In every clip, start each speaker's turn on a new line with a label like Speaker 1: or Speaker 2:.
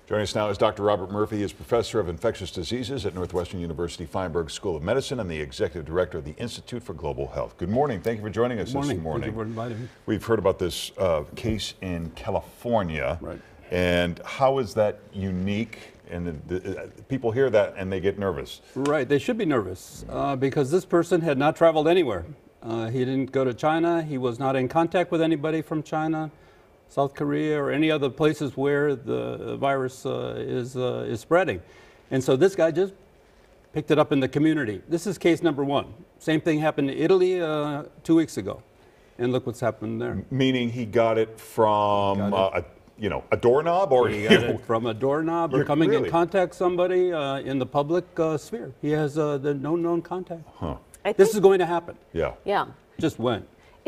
Speaker 1: Joining us now is Dr. Robert Murphy. He is professor of infectious diseases at Northwestern University Feinberg School of Medicine and the executive director of the Institute for Global Health. Good morning. Thank you for joining us this morning.
Speaker 2: Thank you for inviting me.
Speaker 1: We've heard about this case in California.
Speaker 2: Right.
Speaker 1: And how is that unique? And people hear that and they get nervous.
Speaker 2: Right. They should be nervous because this person had not traveled anywhere. He didn't go to China. He was not in contact with anybody from China, South Korea, or any other places where the virus is spreading. And so this guy just picked it up in the community. This is case number one. Same thing happened in Italy 2 weeks ago. And look what's happened there.
Speaker 1: Meaning he got it from a doorknob, or
Speaker 2: he got it from a doorknob, or coming in contact somebody in the public sphere. He has the no known contact.
Speaker 1: Huh.
Speaker 2: This is going to happen.
Speaker 1: Yeah.
Speaker 3: Yeah.
Speaker 2: Just when?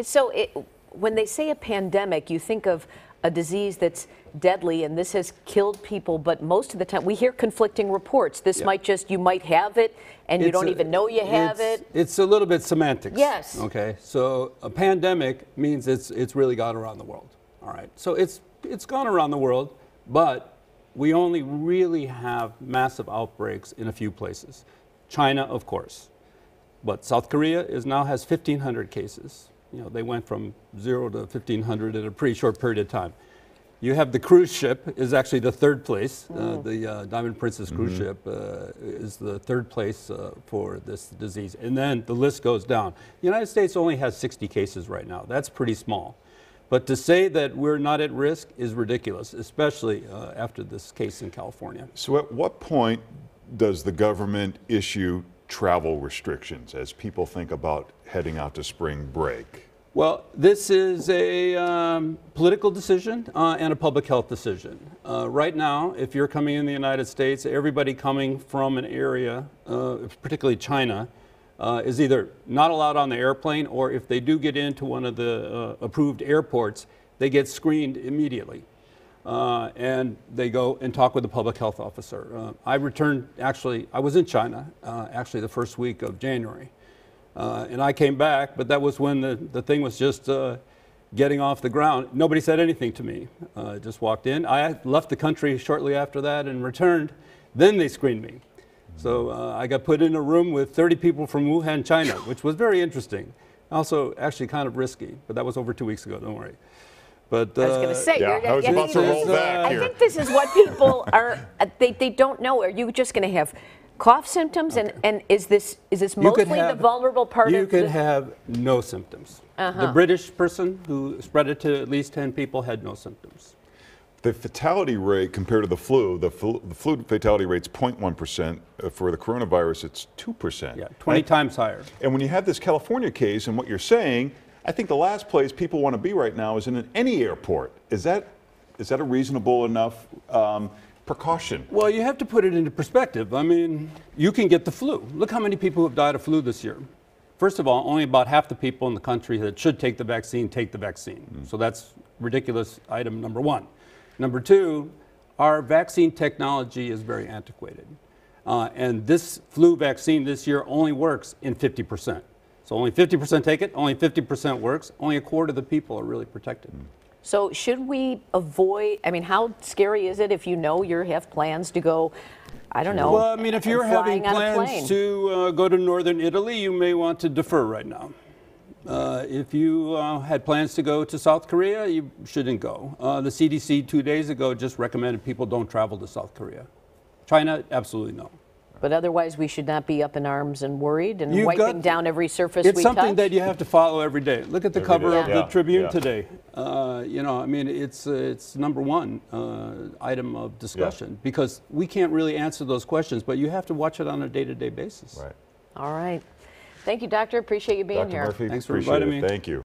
Speaker 3: When they say a pandemic, you think of a disease that's deadly, and this has killed people, but most of the time we hear conflicting reports. This you might have it, and you don't even know you have it.
Speaker 2: It's a little bit semantics.
Speaker 3: Yes.
Speaker 2: Okay, so a pandemic means it's really gone around the world. All right, so it's gone around the world, but we only really have massive outbreaks in a few places. China, of course, but South Korea now has 1,500 cases. You know, they went from 0 to 1,500 in a pretty short period of time. You have the cruise ship is actually the third place. The Diamond Princess cruise ship is the third place for this disease. And then the list goes down. The United States only has 60 cases right now. That's pretty small. But to say that we're not at risk is ridiculous, especially after this case in California.
Speaker 1: So at what point does the government issue travel restrictions as people think about heading out to spring break?
Speaker 2: Well, this is a political decision and a public health decision. Right now, if you're coming in the United States, everybody coming from an area, particularly China, is either not allowed on the airplane, or if they do get into one of the approved airports, they get screened immediately. And they go and talk with the public health officer. I was in China actually the first week of January. And I came back, but that was when the thing was just getting off the ground. Nobody said anything to me. Just walked in. I left the country shortly after that and returned. Then they screened me. So I got put in a room with 30 people from Wuhan, China, which was very interesting. Also, actually kind of risky, but that was over 2 weeks ago, don't worry. But,
Speaker 3: I was going to say,
Speaker 1: I was about to roll back here.
Speaker 3: I think this is what people are, they don't know. Are you just going to have cough symptoms? Okay. And is this mostly the vulnerable part of
Speaker 2: You could have no symptoms. The British person who spread it to at least 10 people had no symptoms.
Speaker 1: The fatality rate compared to the flu fatality rate's 0.1%. For the coronavirus, it's 2%.
Speaker 2: Yeah, 20 times higher.
Speaker 1: And when you have this California case and what you're saying, I think the last place people want to be right now is in any airport. Is that a reasonable enough precaution?
Speaker 2: Well, you have to put it into perspective. I mean, you can get the flu. Look how many people have died of flu this year. First of all, only about half the people in the country that should take the vaccine take the vaccine. So that's ridiculous item number one. Number two, our vaccine technology is very antiquated. And this flu vaccine this year only works in 50%. So only 50% take it, only 50% works, only a quarter of the people are really protected.
Speaker 3: So should we avoid, I mean, how scary is it if you know you have plans to go, I don't know,
Speaker 2: well, I mean, if you're having plans to go to northern Italy, you may want to defer right now. If you had plans to go to South Korea, you shouldn't go. The CDC 2 days ago just recommended people don't travel to South Korea. China, absolutely no.
Speaker 3: But otherwise, we should not be up in arms and worried and wiping down every surface we touch.
Speaker 2: It's something that you have to follow every day. Look at the cover of the Tribune today. You know, I mean, it's number one item of discussion because we can't really answer those questions, but you have to watch it on a day-to-day basis.
Speaker 1: Right.
Speaker 3: All right. Thank you, Doctor. Appreciate you being here.
Speaker 1: Dr. Murphy,
Speaker 2: thanks for inviting me.
Speaker 1: Thank you.